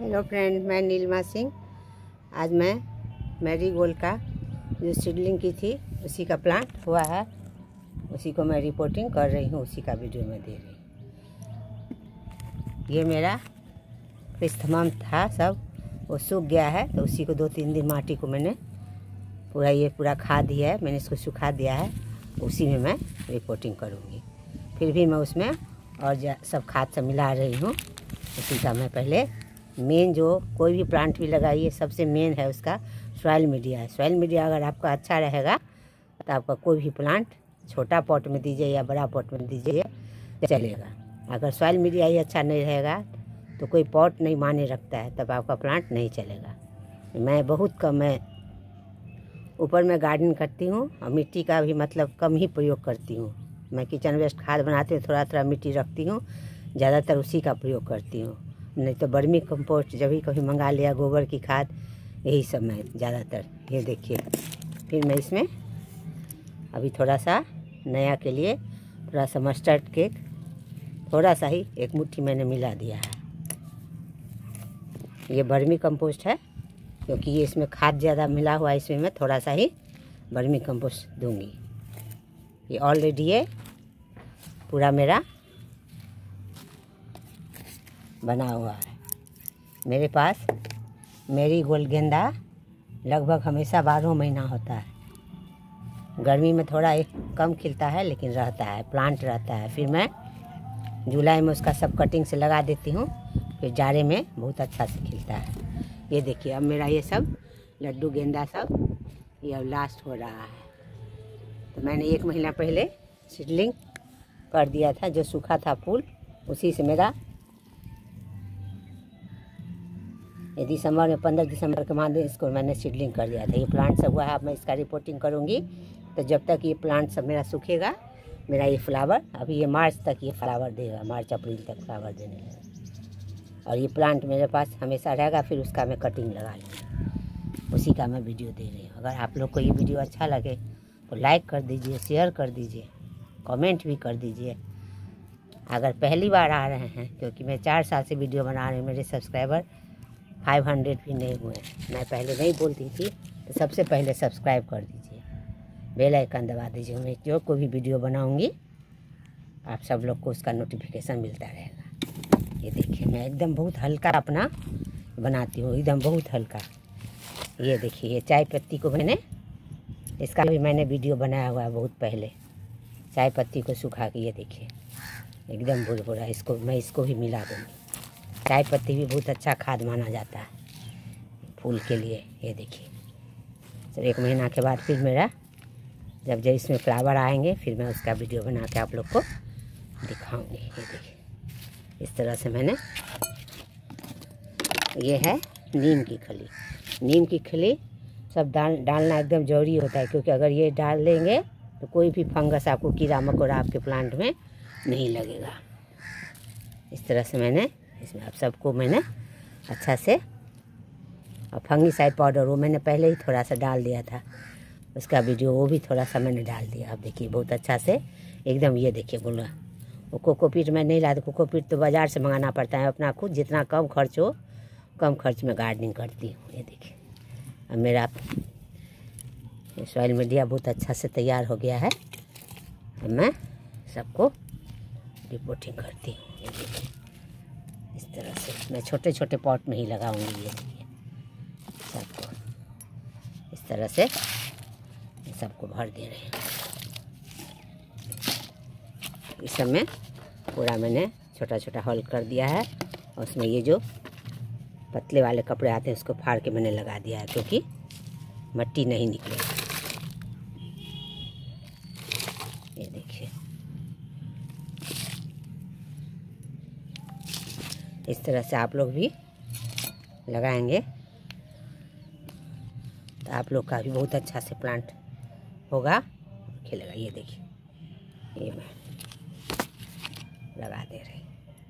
Hello friend, मैं नीलिमा सिंह। आज मैं मैरीगोल्ड का जो सीडलिंग की थी उसी का प्लांट हुआ है, उसी को मैं रिपोर्टिंग कर रही हूँ, उसी का वीडियो मैं दे रही हूँ। ये मेरा क्रिस्थमम था, सब वो सूख गया है, तो उसी को 2-3 दिन माटी को मैंने पूरा खाद दिया है, मैंने इसको सुखा दिया है, उसी में मैं रिपोर्टिंग करूँगी। फिर भी मैं उसमें और सब खाद से मिला रही हूँ। उसी का मैं पहले मेन, जो कोई भी प्लांट भी लगाइए, सबसे मेन है उसका सॉइल मीडिया है। सॉइल मीडिया अगर आपका अच्छा रहेगा तो आपका कोई भी प्लांट छोटा पॉट में दीजिए या बड़ा पॉट में दीजिए चलेगा। अगर सॉइल मीडिया ही अच्छा नहीं रहेगा तो कोई पॉट नहीं माने रखता है, तब आपका प्लांट नहीं चलेगा। मैं बहुत कम, मैं ऊपर में गार्डन करती हूँ और मिट्टी का भी मतलब कम ही प्रयोग करती हूँ। मैं किचन वेस्ट खाद बनाती हूँ, थोड़ा थोड़ा मिट्टी रखती हूँ, ज़्यादातर उसी का प्रयोग करती हूँ। नहीं तो वर्मी कंपोस्ट जब भी कभी मंगा लिया, गोबर की खाद, यही सब मैं ज़्यादातर। ये देखिए, फिर मैं इसमें अभी थोड़ा सा नया के लिए थोड़ा सा मस्टर्ड केक, थोड़ा सा ही 1 मुट्ठी मैंने मिला दिया है। ये वर्मी कंपोस्ट है, क्योंकि ये इसमें खाद ज़्यादा मिला हुआ है, इसमें मैं थोड़ा सा ही वर्मी कंपोस्ट दूंगी। ये ऑलरेडी ये पूरा मेरा बना हुआ है। मेरे पास मैरीगोल्ड गेंदा लगभग हमेशा 12 महीना होता है। गर्मी में थोड़ा एक कम खिलता है, लेकिन रहता है, प्लांट रहता है। फिर मैं जुलाई में उसका सब कटिंग से लगा देती हूँ, फिर जाड़े में बहुत अच्छा से खिलता है। ये देखिए, अब मेरा ये सब लड्डू गेंदा सब ये अब लास्ट हो रहा है। तो मैंने 1 महीना पहले सीडलिंग कर दिया था, जो सूखा था फूल, उसी से मेरा ये दिसंबर में 15 दिसंबर के बाद इसको मैंने सीडलिंग कर दिया था। ये प्लांट सब हुआ है, अब मैं इसका रिपोर्टिंग करूँगी। तो जब तक ये प्लांट सब मेरा सूखेगा, मेरा ये फ्लावर, अभी ये मार्च तक ये फ्लावर देगा, मार्च अप्रैल तक फ्लावर देने लगेगा। और ये प्लांट मेरे पास हमेशा रहेगा, फिर उसका मैं कटिंग लगा लूँगी, उसी का मैं वीडियो दे रही हूँ। अगर आप लोग को ये वीडियो अच्छा लगे तो लाइक कर दीजिए, शेयर कर दीजिए, कमेंट भी कर दीजिए। अगर पहली बार आ रहे हैं, क्योंकि मैं 4 साल से वीडियो बना रही हूँ, मेरे सब्सक्राइबर 500 भी नहीं हुए। मैं पहले नहीं बोलती थी, तो सबसे पहले सब्सक्राइब कर दीजिए, बेल आइकन दबा दीजिए। मैं जो कोई भी वीडियो बनाऊंगी आप सब लोग को उसका नोटिफिकेशन मिलता रहेगा। ये देखिए, मैं एकदम बहुत हल्का अपना बनाती हूँ, एकदम बहुत हल्का। ये देखिए, ये चाय पत्ती को मैंने, इसका भी मैंने वीडियो बनाया हुआ है बहुत पहले, चाय पत्ती को सुखा के। ये देखिए एकदम भुरभुरा, इसको मैं इसको भी मिला दूँगी। चाय पत्ती भी बहुत अच्छा खाद माना जाता है फूल के लिए। ये देखिए, तो 1 महीना के बाद फिर मेरा जब इसमें फ्लावर आएंगे, फिर मैं उसका वीडियो बना के आप लोग को दिखाऊंगी। ये देखिए, इस तरह से मैंने, ये है नीम की खली। नीम की खली सब डालना एकदम ज़रूरी होता है, क्योंकि अगर ये डाल देंगे तो कोई भी फंगस, आपको कीड़ा मकोड़ा आपके प्लांट में नहीं लगेगा। इस तरह से मैंने इसमें आप सबको मैंने अच्छा से, और फंगीसाइड पाउडर वो मैंने पहले ही थोड़ा सा डाल दिया था, उसका वीडियो वो भी थोड़ा सा मैंने डाल दिया। अब देखिए बहुत अच्छा से एकदम, ये देखिए बोला, वो कोकोपीट मैं नहीं लाती, कोकोपीट तो बाज़ार से मंगाना पड़ता है। अपना खुद जितना कम खर्च हो, कम खर्च में गार्डनिंग करती हूँ। ये देखिए, अब मेरा सॉइल मीडिया बहुत अच्छा से तैयार हो गया है। अब मैं सबको रिपोर्टिंग करती हूँ। ये देखिए, इस तरह से मैं छोटे छोटे पॉट में ही लगाऊंगी। ये देखिए, सबको इस तरह से सबको भर दे रहे हैं। इस सब में पूरा मैंने छोटा छोटा होल कर दिया है, और उसमें ये जो पतले वाले कपड़े आते हैं उसको फाड़ के मैंने लगा दिया है, क्योंकि मिट्टी नहीं निकलेगी। ये देखिए, इस तरह से आप लोग भी लगाएंगे तो आप लोग का भी बहुत अच्छा से प्लांट होगा, खिलेगा। ये देखिए, ये मैं लगा दे रही।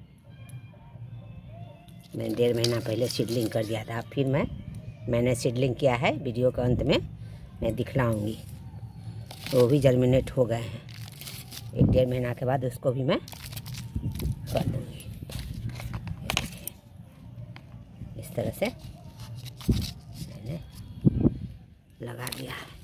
मैंने 1.5 महीना पहले सीडलिंग कर दिया था, फिर मैंने सीडलिंग किया है, वीडियो के अंत में मैं दिखलाऊंगी। वो भी जर्मिनेट हो गए हैं। 1-1.5 महीना के बाद उसको भी मैं कर दूँगी। इस तरह से मैंने लगा दिया है।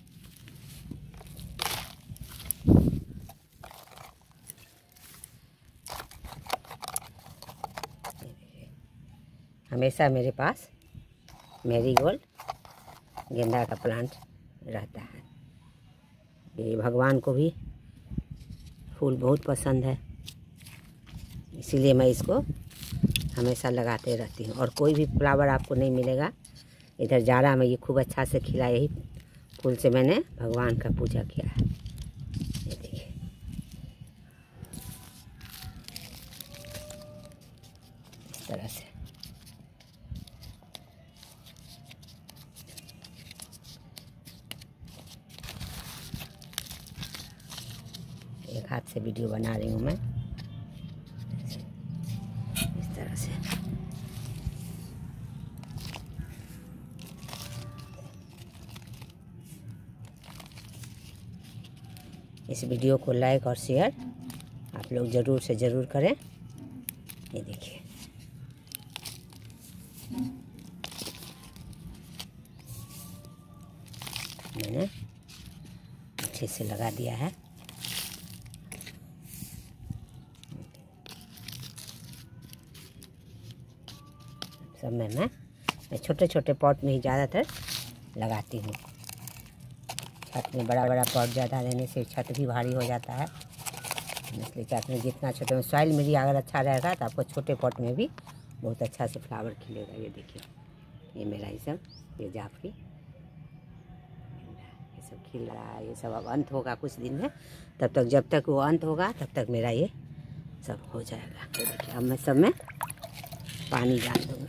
हमेशा मेरे पास मैरीगोल्ड गेंदा का प्लांट रहता है। ये भगवान को भी फूल बहुत पसंद है, इसीलिए मैं इसको हमेशा लगाते रहती हूँ। और कोई भी फ्लावर आपको नहीं मिलेगा इधर जाड़ा में। ये खूब अच्छा से खिला, यही फूल से मैंने भगवान का पूजा किया है। ये देखिए, इस तरह से एक हाथ से वीडियो बना रही हूँ मैं, इस तरह से। इस वीडियो को लाइक और शेयर आप लोग ज़रूर से ज़रूर करें। ये देखिए, मैंने अच्छे से लगा दिया है। सब में मैं छोटे छोटे पॉट में ही ज़्यादातर लगाती हूँ। छत में बड़ा बड़ा पॉट ज़्यादा लेने से छत भी भारी हो जाता है, इसलिए चाहते हैं जितना छोटे में सॉइल मीडिया अगर अच्छा रहेगा तो आपको छोटे पॉट में भी बहुत अच्छा से फ्लावर खिलेगा। ये देखिए, ये मेरा ये जाफरी ये सब खिल रहा है। ये सब अब अंत होगा कुछ दिन में, तब तक जब तक वो अंत होगा तब तक मेरा ये सब हो जाएगा। ये देखिए, अब मैं सब में पानी डाल दूँगी।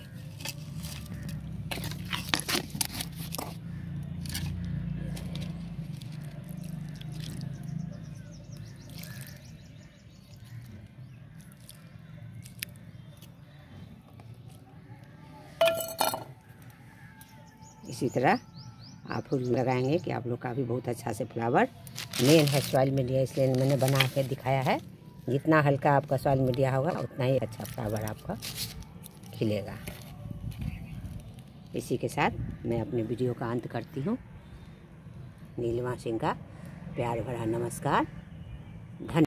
इसी तरह आप फूल लगाएंगे कि आप लोग का भी बहुत अच्छा से फ्लावर। मेन है सॉइल मीडिया, इसलिए मैंने बना के दिखाया है। जितना हल्का आपका सॉइल मीडिया होगा उतना ही अच्छा फ्लावर आपका खिलेगा। इसी के साथ मैं अपने वीडियो का अंत करती हूँ। नीलिमा सिंह का प्यार भरा नमस्कार। धन्यवाद।